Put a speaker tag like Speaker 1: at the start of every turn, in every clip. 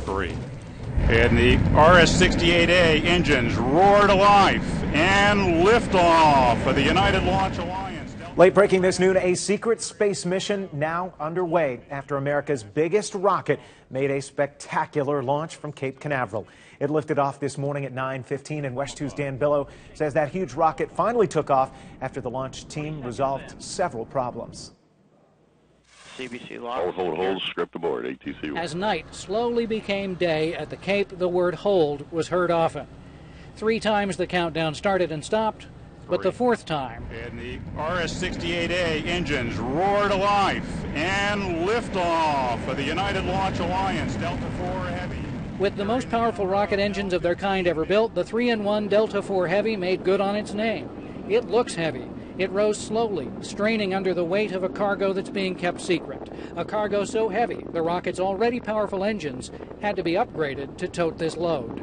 Speaker 1: 3. And the RS-68A engines roar to life and liftoff for the United Launch Alliance.
Speaker 2: Late breaking this noon, a secret space mission now underway after America's biggest rocket made a spectacular launch from Cape Canaveral. It lifted off this morning at 9:15, and WESH 2's Dan Billow says that huge rocket finally took off after the launch team resolved several problems.
Speaker 3: CBC lock.
Speaker 4: Hold, script aboard, ATC.
Speaker 5: As night slowly became day at the Cape, the word hold was heard often. 3 times the countdown started and stopped, but the 4th time.
Speaker 1: And the RS-68A engines roar to life and liftoff for the United Launch Alliance Delta IV Heavy.
Speaker 5: With the most powerful rocket engines of their kind ever built, the 3-in-1 Delta IV Heavy made good on its name. It looks heavy. It rose slowly, straining under the weight of a cargo that's being kept secret. A cargo so heavy, the rocket's already powerful engines had to be upgraded to tote this load.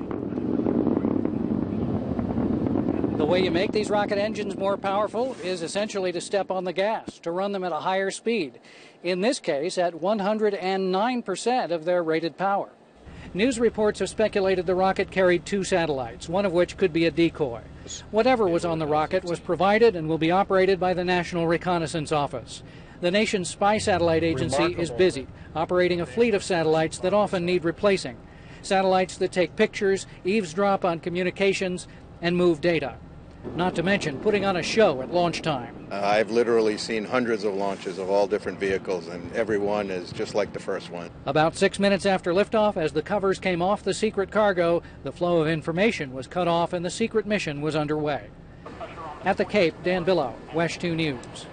Speaker 5: The way you make these rocket engines more powerful is essentially to step on the gas, to run them at a higher speed. In this case, at 109% of their rated power. News reports have speculated the rocket carried 2 satellites, one of which could be a decoy. Whatever was on the rocket was provided and will be operated by the National Reconnaissance Office. The nation's spy satellite agency is busy, operating a fleet of satellites that often need replacing. Satellites that take pictures, eavesdrop on communications, and move data. Not to mention putting on a show at launch time.
Speaker 6: I've literally seen hundreds of launches of all different vehicles, and every one is just like the first one.
Speaker 5: About 6 minutes after liftoff, as the covers came off the secret cargo, the flow of information was cut off and the secret mission was underway. At the Cape, Dan Billow, WESH 2 News.